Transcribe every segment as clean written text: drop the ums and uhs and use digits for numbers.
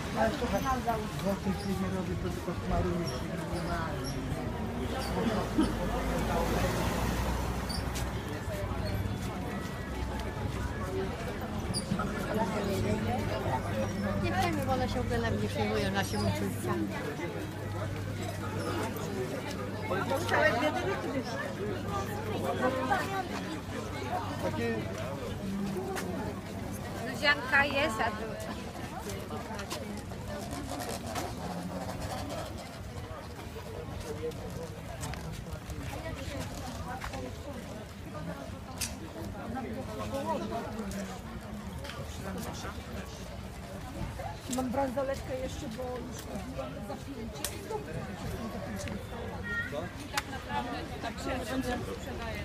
Ale słuchaj, złotych się nie robi, to tylko smaruje się Nie wiemy, bo one się w ogóle nie przejmują naszymi uczuciami. Ludzianka jest, a tu... Mam bransoletkę jeszcze, bo już kupiłam zapięcie. I tak naprawdę tak się sprzedaje.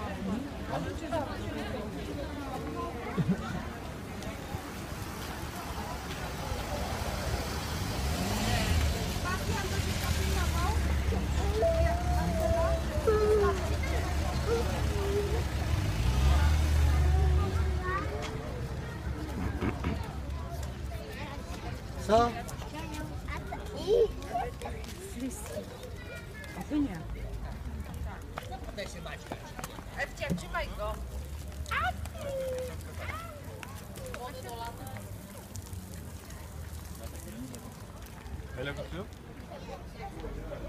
Co? A ty nie. Ewcia, trzymaj go. Ile kosztuje?